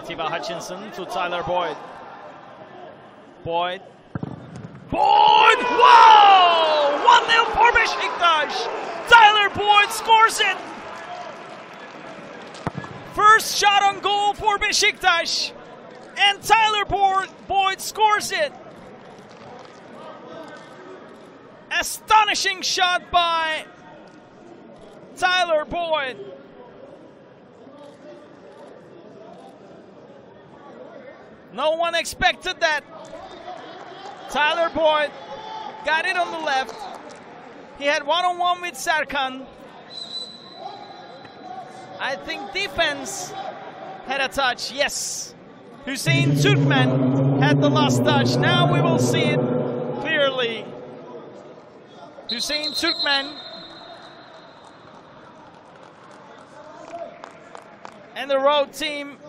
Atiba Hutchinson to Tyler Boyd. Boyd. Wow! 1-0 for Besiktas. Tyler Boyd scores it. First shot on goal for Besiktas. And Tyler Boyd scores it. Astonishing shot by Tyler Boyd. No one expected that. Tyler Boyd got it on the left. He had one-on-one with Serkan. I think defense had a touch, yes. Hüseyin Türkmen had the last touch. Now we will see it clearly. Hüseyin Türkmen. And the road team